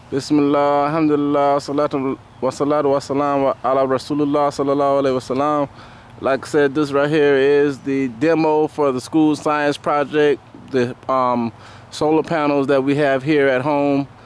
Bismillah, alhamdulillah, salatu wa salam wa ala rasulullah sallallahu alayhi wa sallam. Like I said, this right here is the demo for the school science project, the solar panels that we have here at home.